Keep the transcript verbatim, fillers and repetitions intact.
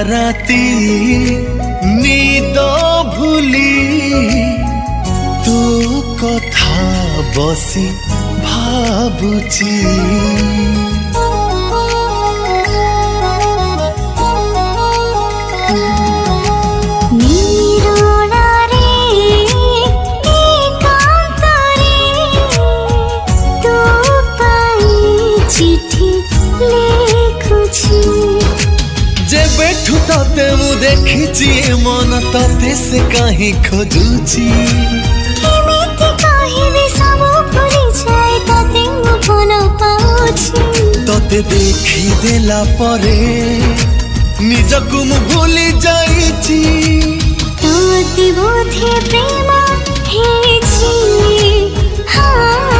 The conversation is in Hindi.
राती नीद भूली तो कथा बसी भाबुची जेबेठू तते मु देखिची मन तते से कहीं खोजुची केमिति कहिबे सब भूली जाए तते मु मन पाउची तते देखी देला परे निजकु मु भूली जाईची तोते बोधे प्रेम हेची हाँ